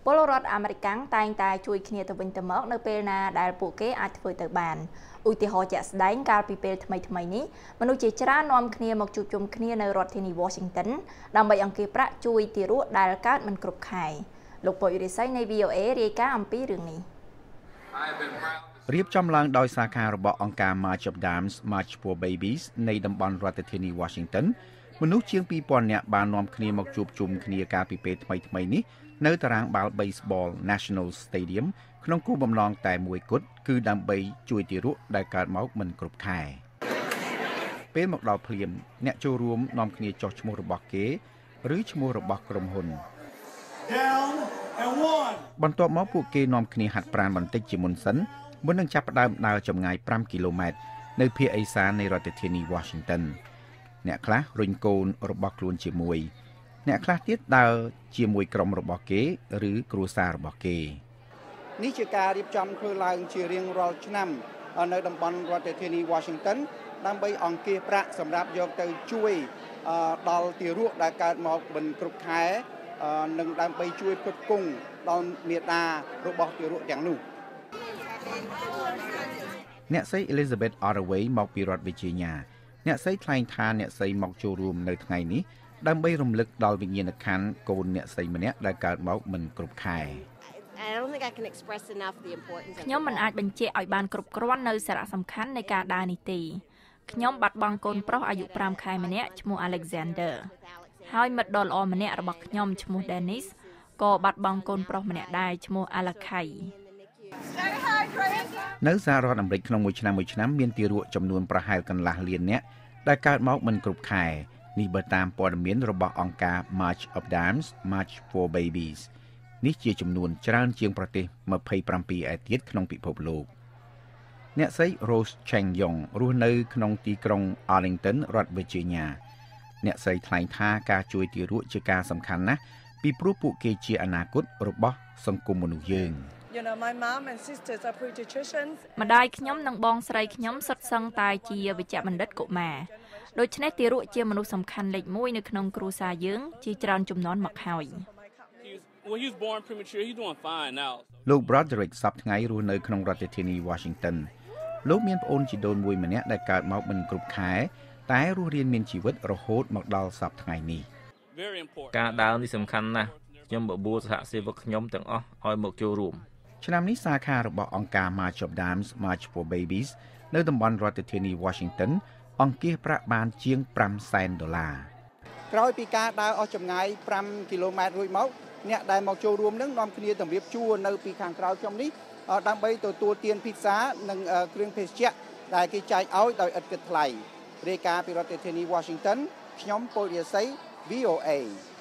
ពលរដ្ឋអាមេរិកតែងតែជួយគ្នាទៅវិញទៅមកនៅពេលណាដែលពួកគេអាចធ្វើទៅបានឧទាហរណ៍ជាក់ស្ដែងកាលពីពេលថ្មីនេះមនុស្សជាច្រើននាំគ្នាមកជួបជុំគ្នានៅរដ្ឋធានី Washington ដើម្បីអង្គាសប្រាក់ជួយទារកដែលកើតមិនគ្រប់ខែលោកពុយរិស័យនៃ VOA រាយការណ៍អំពីរឿងនេះរៀបចំឡើងដោយសាខារបស់អង្គការ March of Dimes March for Babies នៃតំបន់រដ្ឋធានី Washington មនុស្សជាង 2000 នាក់បាននាំគ្នាមកជួបជុំគ្នាកាលពីពេលថ្មីនេះនៅតារាងបាល់ Baseball National Stadium ក្នុងគោលបំណងតែមួយគត់គឺដើម្បីជួយទារកដែលកើតមកមិនគ្រប់ខែពេលមកដល់ភ្លាមអ្នកចូលរួមនាំគ្នាចុះឈ្មោះរបស់គេឬឈ្មោះរបស់ក្រុមហ៊ុនបន្ទាប់មកពួកគេនាំគ្នាហាត់ប្រាណបន្តិចជាមុនសិនមុននឹងចាប់ផ្ដើមដើរចម្ងាយ5គីឡូម៉ែត្រនៅភាគឦសាននៃរដ្ឋធានី Washington អ្នកខ្លះរុញកូនរបស់ខ្លួនជាមួយអ្នកខ្លះទៀតដើរជាមួយក្រុមរបស់គេឬគ្រួសាររបស់គេនេះជាការរៀបចំធ្វើឡើងជារៀងរាល់ឆ្នាំនៅតំបន់រដ្ឋធានី Washington ដើម្បីអង្គាសប្រាក់សម្រាប់យកទៅជួយដល់ទារកដែលកើតមកមិនគ្រប់ខែនិងដើម្បីជួយផ្គត់ផ្គង់ដល់មាតារបស់ទារកទាំងនោះអ្នកស្រី Elizabeth Ottaway មកពីរដ្ឋ Virginia អ្នកស្រីថ្លែងថាអ្នកស្រីមកចូលរួមនៅថ្ងៃនេះដើម្បីរំលឹកដល់វិញ្ញាណក្ខន្ធកូនអ្នកស្រីម្នាក់ដែលកើតមកមិនគ្រប់ខែខ្ញុំមិនអាចបញ្ជាក់ឲ្យបានគ្រប់គ្រាន់នៅសារៈសំខាន់នៃការដើរនេះទេខ្ញុំបាត់បង់កូនប្រុសអាយុ5ខែម្នាក់ឈ្មោះ Alexander ហើយមិត្តដ៏ល្អម្នាក់របស់ខ្ញុំឈ្មោះ Dennis ក៏បាត់បង់កូនប្រុសម្នាក់ដែរឈ្មោះ Alakai នៅសហរដ្ឋអាមេរិកក្នុងមួយឆ្នាំមានទារកចំនួនប្រហែលកន្លះលាននាក់ដែលកើតមកមិនគ្រប់ខែនេះបើតាមព័ត៌មានរបស់អង្គការ March of Dimes March for Babies នេះជាចំនួនច្រើនជាងប្រទេស27ឯទៀតក្នុងពិភពលោកអ្នកស្រី Rose Cheng Yong រស់នៅក្នុងទីក្រុង Arlington រដ្ឋ Virginia អ្នកស្រីថ្លែងថាការជួយទារកជាការសំខាន់ណាស់ពីព្រោះពួកគេជាអនាគតរបស់សង្គមមនុស្សយើងម្ដាយខ្ញុំនិងបងស្រីខ្ញុំសុទ្ធសឹងតែជាវេជ្ជបណ្ឌិតកុមារដូច្នេះទារកជាមនុស្សសំខាន់លេខ1នៅក្នុងគ្រួសារយើងជាច្រើនជំនាន់មកហើយលោក Broderick សប្តាហ៍ថ្ងៃរស់នៅក្នុងរដ្ឋធានី Washington លោកមានប្អូនជីដូនមួយម្នាក់ដែលកើតមកមិនគ្រប់ខែតែរស់រានមានជីវិតរហូតមកដល់សប្តាហ៍ថ្ងៃនេះការដើរនេះសំខាន់ណាស់ខ្ញុំបបួលសហសេវកខ្ញុំទាំងអស់ឲ្យមកចូលរួមឆ្នាំនេះសាខារបស់អង្គការ March of Dimes March for Babies នៅតំបន់រដ្ឋធានី Washington អង្គាសប្រាក់បានជាង$500,000 ក្រោយពីការដើរអស់ចម្ងាយ5គីឡូម៉ែត្ររួចមកអ្នកដែលមកចូលរួមនឹងនាំគ្នាជម្រាបជួរនៅពីខាងក្រៅខ្ញុំនេះដើម្បីទទួលទានភីហ្សានិងគ្រឿងភេសជ្ជៈដែលគេចែកឲ្យដោយឥតគិតថ្លៃរាយការណ៍ពីរដ្ឋធានី Washington ខ្ញុំពុយរិស័យ VOA